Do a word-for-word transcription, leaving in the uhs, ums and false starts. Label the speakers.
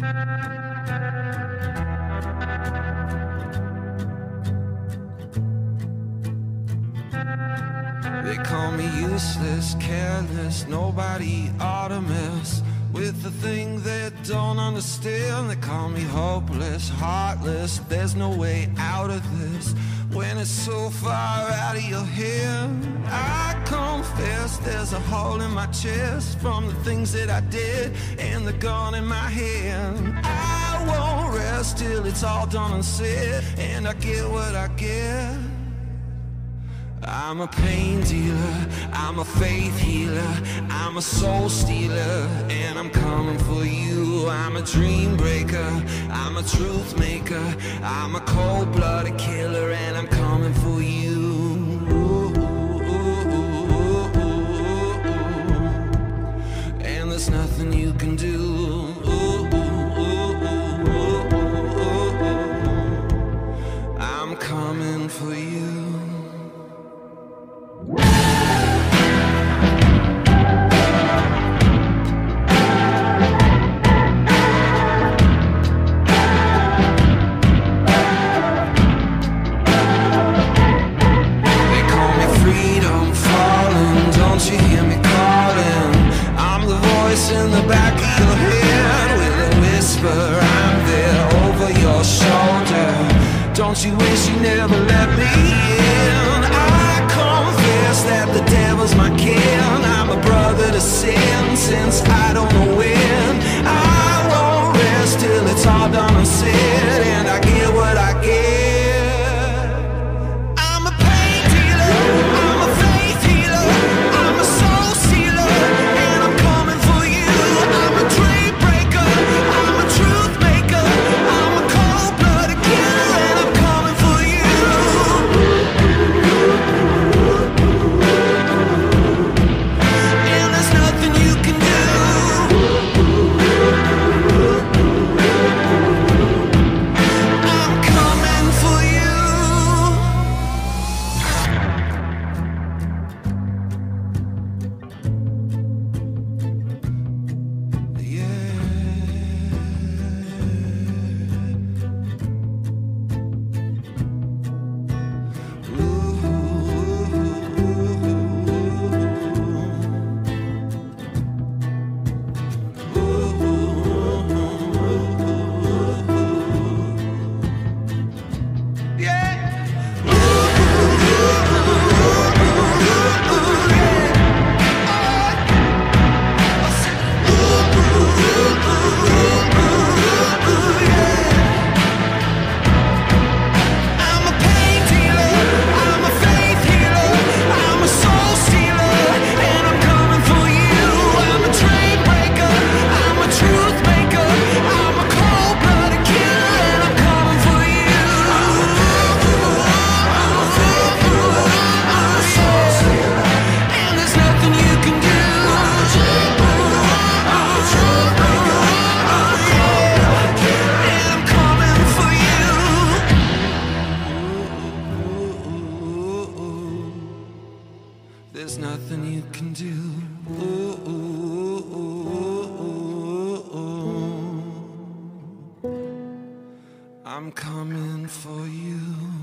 Speaker 1: They call me useless, careless, nobody ought to mess with the thing they don't understand. They call me hopeless, heartless, there's no way out of this when it's so far out of your hand. I confess there's a hole in my chest from the things that I did and the gun in my hand. I won't rest till it's all done and said, and I get what I get. I'm a pain dealer, I'm a faith healer, I'm a soul stealer, and I'm coming for you. I'm a dream breaker, I'm a truth maker, I'm a cold-blooded killer, and I'm coming for you. Ooh, ooh, ooh, ooh, ooh. And there's nothing you can do. Ooh, ooh, ooh, ooh, ooh, ooh. I'm coming for you. In the back of your head with a whisper, I'm there over your shoulder. Don't you wish you never let me in? I confess that the devil's my kin. I'm a brother to sin since I don't know when. I won't rest till it's all done and said, and I get what I get. I'm a pain dealer, I'm a faith healer, I'm a soul stealer, and I'm coming for you. I'm a dream breaker, I'm a truth maker, I'm a cold-blooded killer, and I'm coming for you. And there's nothing you can do. I'm coming for you. There's nothing you can do. Ooh, ooh, ooh, ooh, ooh. I'm coming for you.